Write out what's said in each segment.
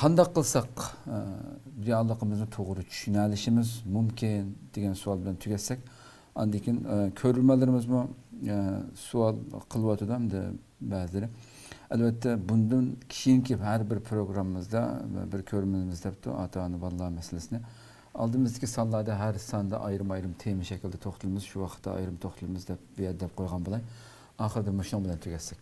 qanday qilsak realligimizni to'g'ri tushuna olishimiz mumkin degan savol bilan tugatsak, andan keyin ko'ruvchilarimizmi savol qilyotdi hamda ba'zilari. Albatta bundan keyingi har bir programmamizda bir ko'rimimizda ota-ona bolalar masalasini aldığımızdaki sonlarda her sonda ayrım tema şekilde to'xtalamiz, shu vaqtda ayrım to'xtalamiz deb bu yerda qo'ygan bo'lay. Oxirida mushun bilan tugatsak.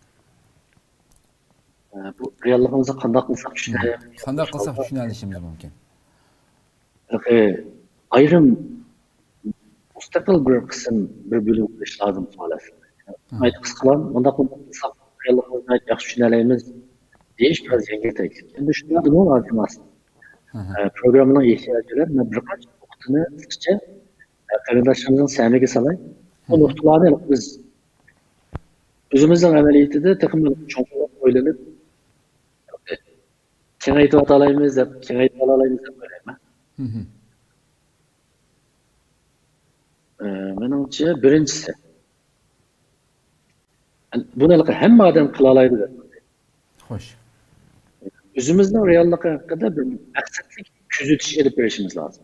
Bu realligimizni qanday qilsak tushuna olishimiz mumkin. Ayrım mustaqil bir qism, bir bo'lim qilish lozim xolos. Aytib qisqalan, bunda qilsak realligimizni yaxshi tushuna olamiz deyish biraz yengiltek. Endi shunday nima lazım aslında. Programının ihtiyacılar ve birkaç noktasını sıkça arkadaşlarımızın sevmeye salay. O noktaları biz özümüzün ameliyatı da takımın çok oynanıp kengaytib atalaymiz deb, kengaytib alalaymiz deb o'ylayman. Menimcha birinchisi buni hamma odam qila oladi deb. Xo'sh. Özümüzün reallığı hakkında bir maksatlik küzütüş edip verişimiz lazım.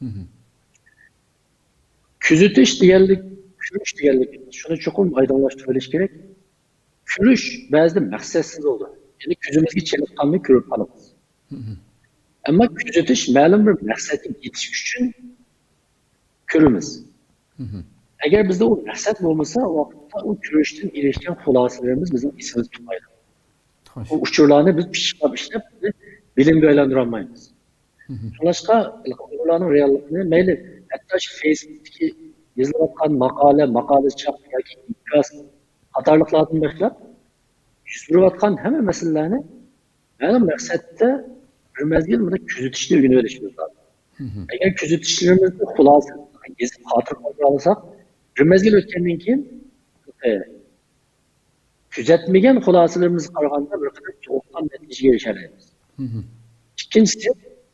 Küzütüş diğerlik, kürüş diğerlik. Şunu çok aydınlaştırılış gerek. Kürüş bazı maksatsız oldu. Yani küzümüzü çelip kalmayı kürüp kalamaz. Ama küzütüş malum bir maksatlik yetiş için kürümüz. Eğer bizde o maksat olmasa o vakitte o kürüşten ilişkin hulasılarımız bizim ismimizi tutmaydı. O uçurlarını biz pişirip bilim böylendiremeyiz. Başka uçurların realliğini meyli hatta şu Facebook'taki yazılan makale çap yoki ikaz qatorliqlardan boshlab yuz berayotgan hamma masalalarni ma'lum maqsadda bir mezgil buni kuzatishni o'rganib olishimiz lozim. Agar kuzatishlarimizni xulosa yezib xotir qilib olsak, bir mezgil o'tgandan keyin kuzatmagan xulosalarimizni qaraganda bir qadar cho'qqan natijaga erishamiz. İkincisi,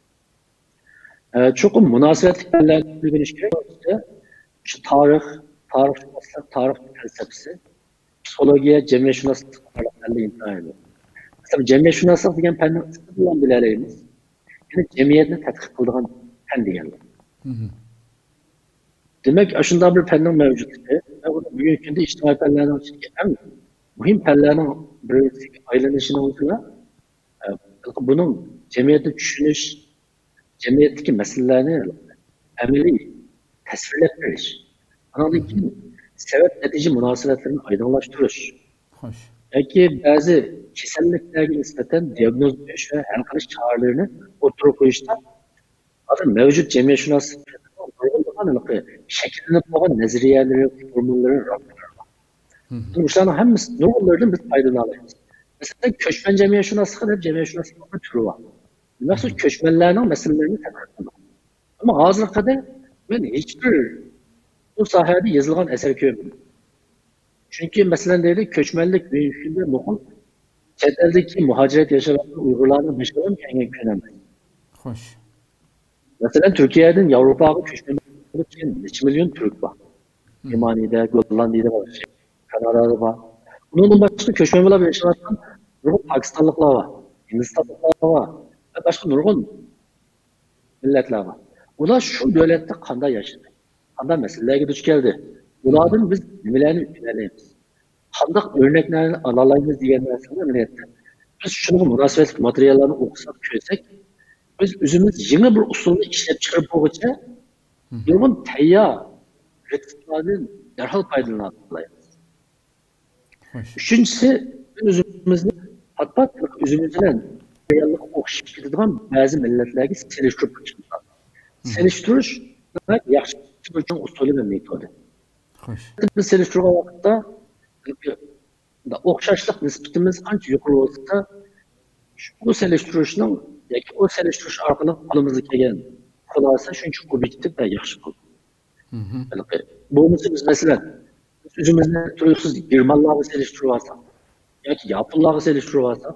çok münasebetli yerlerden öğreniş gerek. Şu tarih felsefesi, psikolojiye, cemiyet şunaslık aralarında imtihan ediyor. Mesela cemiyet şunaslık diyen penni ıskıdılan bilelerimiz, yani cemiyetini tetkik kıldığın pen diyenler. Demek aşında bir pennin mevcut. Bugün günde içtimai penlerden çıkıyor. En mühim penlerden birisi aylanışına uygula. Bunun cemiyeti düşünüş, cemiyetteki meselelerini emeli tasvirlep veriş. Anadaki sebep netice münasebetlerini aydınlaştırış. Belki bazı kesinliklerine nispeten diagnoz ediş ve her karış çağrılarını oturup koyuşta adı mevcut cemiyet şunası şekillenip olan nezriyeleri, formülleri, raporları var. Bunların hepsi nurlardan biz aydınlanıyoruz. Mesela köşmen cemiyet şunası kadar cemiyet şunası bir türü var. Nasıl köşmenlerin meselelerini tekrarlamak. Ama hazır kadar ben hiçbir bu sahada yazılan eser görmedim. Çünkü mesela dedi köşmenlik büyüklüğünde muhul çeteldeki muhaciret yaşayan Uygurlarla meşgul kengen önemli. Hoş. Mesela Türkiye'den Avrupa'ya köşmenlik için 3 milyon Türk var. Yemani'de, Gollandi'de var. Kanada'da var. Bunun başka köşmenlerle yaşayan Pakistanlıklar var. Hindistanlıklar var. Ve başka nurgun milletler var. Ular şu devlette kanda yaşadı. Kanda meselelere duç geldi. Ulardan biz nelerini öğreniriz. Kandak örneklerini alalayımız diyenler sana millette. Biz şunu münasebet materyallerini okusak, köysek, biz özümüz yeni bir usulü işlep çıkarıp boğaça, nurgun teyya ürettiklerinin derhal faydalanatlayız. Üçüncüsü, özümüzün hatta özümüzden reallik okşayıp gidadigan bazı milletlerge seliştirib chiqadi. Seliştirish yaxshi uchun usuli va metodi. Biz selishtirgan vaqtda o'xshashlik nisbatimiz qancha yuqori bo'lsa, bu selishtirishning yoki o selishtirish orqali qo'limizga kelgan xulosa shuncha ko'payib va yaxshi bo'ldi. Bo'lmasa biz masalan o'zimizni tursiz Germanlarga selishtirib olsak yoki Yaponlarga selishtirib olsak,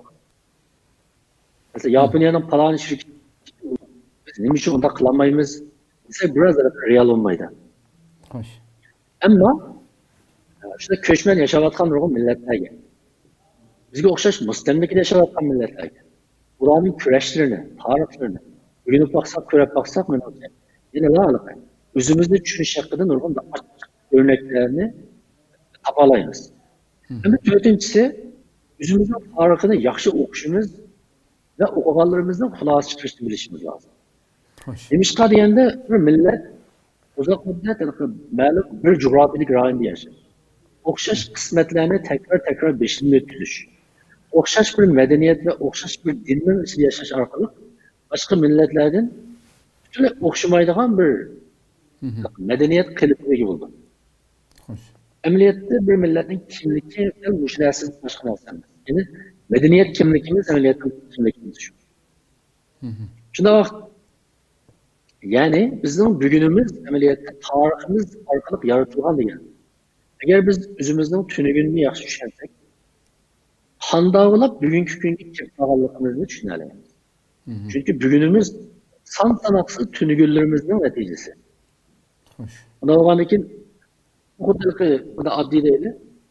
mesela Japonya'nın falan şirketi biz nima uchun unda qilolmaymiz desa biraz real olmaydi. Hoş. Ama shunda ko'chman yashayotgan nurg'un millatlarga bizga o'xshash mustamlikada yashayotgan millatlarga ularning kurashlarini, tarixlarini o'rganib baksak, ko'rib baksak, menimcha yana aniq. O'zimizni tushunish haqida nurg'un örneklerini topalaymiz. Endi to'rtinchisi, o'zimizning tarixini yaxshi o'qishimiz ve o'qiganlarimizdan xulosa chiqarishni bilishimiz lozim. Demişqa deganda bir millat uzoq muddat ma'lum bir jug'rofiylik rayonda yashaydi. O'xshash qismatlarni tekrar beshinib o'tkazish. O'xshash bir madaniyat ve o'xshash bir dinning ichida yashash orqali boshqa millatlardan butunlay o'xshamaydigan bir madaniyat qilipiga ega bo'ldi. Amaliyotda bir millatning kimligi bu narsadan boshqa narsa emas. Ya'ni madaniyat kimligimiz amaliyotda kimligimiz shu. Shunda vaqt yani bizning bugunimiz amaliyotda tariximiz orqali yaratilgan degan. Agar biz o'zimizning tunugini yaxshi tushunsak, qandaqlab bugungi kunga kelib qolganligimizni tushuna olamiz. Chunki bugunimiz son sanoqsiz tunugunlarimizning natijasi. Bunda bo'lgandan keyin xuddi bunda oddiy deydi.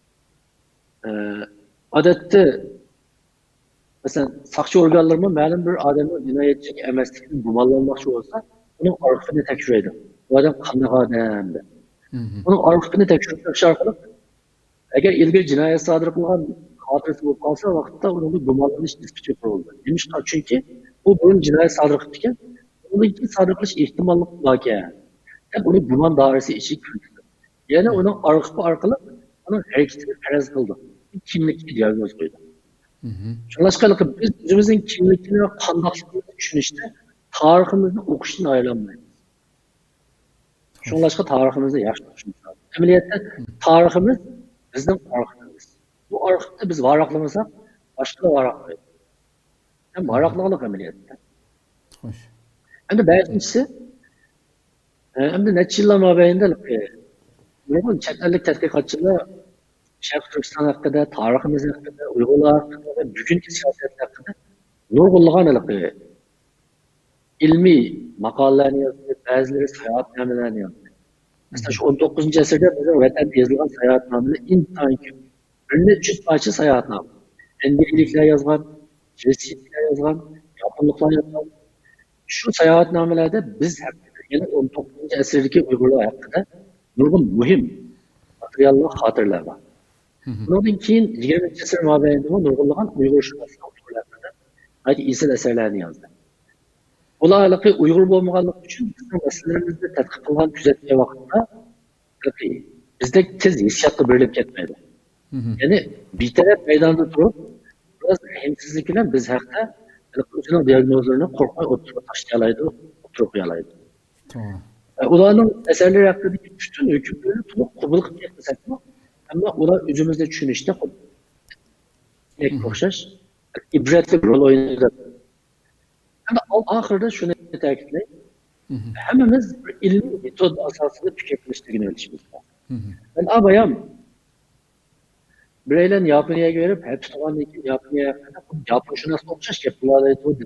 Odatda masalan, saqchi organlarımı ma'lum bir odamning jinoyatchilik emasligini gumonlanmoqchi bo'lsa, uning orqasini tekshiradi. Bu odam qanday odam deb. Uning orqasini tekshirish orqali agar ilgari jinoyat sodir qilgan xotirasi bo'lib qolsa, vaqtda uni gumonlanish nisbati yuqorildi. Demişqa chunki u burun jinoyat sodir qilib ekan, uni sodir qilish ehtimolli bor ekan. Hep uni gumon doirasi ichiga kiritdi. Ya'ni uning orqali uning harakatini faraz qildi. Kimlikni diagnoz qo'ydi. Şunlaşkalı biz özümüzün kimlikini ve qandaqligini tushunishda tariximizni o'qishdan aylanmaymiz. Şunlaşka tariximizni yaxshi tushunamiz. Amaliyotda tariximiz bizning orqamiz. Bu orqada biz varaqlamasak, boshqa varaqlaydi. Ham varaqliqlik amaliyotda. Xo'sh. Endi beshinchisi, endi necha yillar mobaynida nurg'un chet ellik tadqiqotchilar Şarq Türkistan hakkında, tariximiz hakkında, Uyg'urlar hakkında ve bugünkü siyaset hakkında nurg'unlagan ilmiy maqolalarni yozdi, ba'zilari sayohatnomalarni yozdi. Mesela şu 19. asrda bizim vatanda yozilgan sayohatnomalar intayin ko'p. Bir necha parcha sayohatnoma. Endiliklar yozgan, Rossiyaliklar yozgan, Yaponliklar yozgan. Şu sayohatnomalarda biz haqida, ya'ni 19. asrdagi Uyg'urlar haqida nurg'un muhim materiallar, xotirlar bor. Bundan keyin 20. asr mobaynida nurg'unlagan Uyg'urshunos avtorlardan ayt esil asarlarni yozdi. Ularga Uyg'ur bo'lmaganligi uchun bizning nasllarimizni tadqiq qilgan kuzatgan vaqtda bizda tez hissiyotga berilib ketmaydi. Ya'ni betaraf maydonda turib, biroz hemsizlik bilan biz haqda o'zining diagnozlarini qo'rqmay o'tirib tashlay oladi, o'tirib qo'ya oladi. Ularning asarlari haqidagi butun hukmlarni to'liq qabul qilib ketmasak, ama ular o'zimizda tushunishda o'xshash ibratli rol o'ynaydi. Ama oxirida shuni ta'kidlayman. Hammamiz bir ilmiy metod asosida fikr qilishligini bilishimiz lozim. Ben abayam bireylen Yaponiyaga berib, hepsi tugandan keyin Yaponshunos o'xshash gaplar aytdi.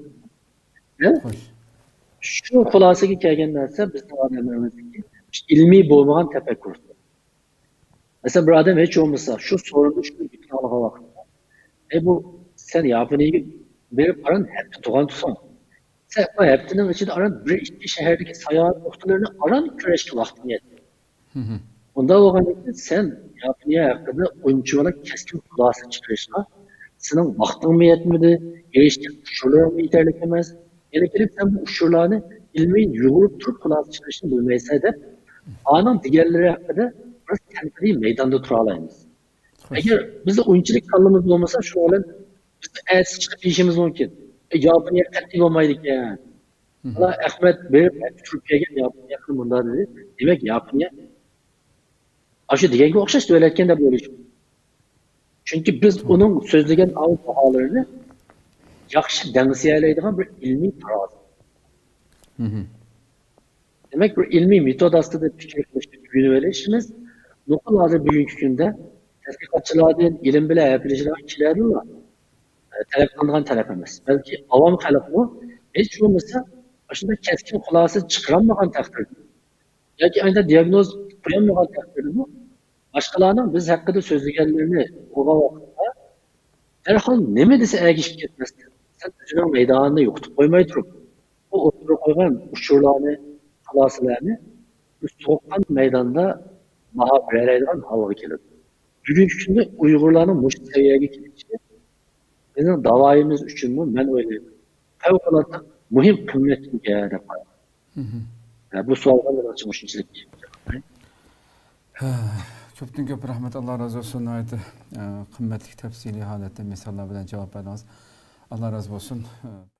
Shu xulosaga kelgan narsa bizning odamlarimizniki ilmiy bo'lmagan tafakkur. Mesela bir adam hiç olmasa şu sorunu şunu bütün alağa vakıfta. Bu sen Yaponiyaga berib aran hepsi tugan tutsan. Sen o hepsinin içinde aran bir iki şehirdeki sayahat noktalarını aran küreşki vaktini yetti. Onda olan sen Yaponiya hakkında oyuncu olarak keskin kulağısı çıkışla senin vaktin mi yetmedi, geliştiğin uçurlar mı yeterliklemez. Yani gelip sen bu uçurlarını ilmi yugulup turup kulağısı çıkışını bilmeyse de anın diğerleri hakkında biraz kendini meydanda turalayımız. Eğer bizde oyunculuk kallımız olmasa şu olan bizde ertesi çıkıp işimiz mümkün. Yaponiya katli olmaydık yani. Allah Ahmet verip Türkiye'ye Yaponiya yakın bunlar dedi. Demek Yaponiya aşı degenge o'xshash davlatganda bo'lish. Chunki biz uning so'zlagan avtohalarını yaxshi dangsiyalaydigan bir ilmiy tarozi. Demek bir ilmiy metod ostida fikr qilishni tugunib nuqullarda bugungi kunda tadqiqotchilardan ilm bilan gapirishgan kishilarlar talab qilingan talab emas. Balki avom xalq bu hech bo'lmasa shunda keskin xulosa chiqarolmagan taqdirda yoki aynan diagnoz qo'yolmagan taqdirda bu boshqalarning biz haqida so'zlaganlarini o'qigan vaqtda darhol nima desa ergishib ketmasdan Sen özünün meydanını yo'qotib qo'ymay turib, bu o'tirib qo'ygan uchurlarni, xulosalarni so'qqan maydonda baho beradigan holga keladi. Bugungi kunda Uyg'urlarning mushtu saviyaga kelishi bizning davoyimiz uchunmi men o'ylayman. Favqulodda muhim qimmatga ega deb qaramayman. Bu savolga men shunchalik Ko'pdan ko'p rahmat, Alloh razı olsun. Aytdi qimmatli tafsiliy holatda misollar bilan javob berdingiz. Alloh razı olsun.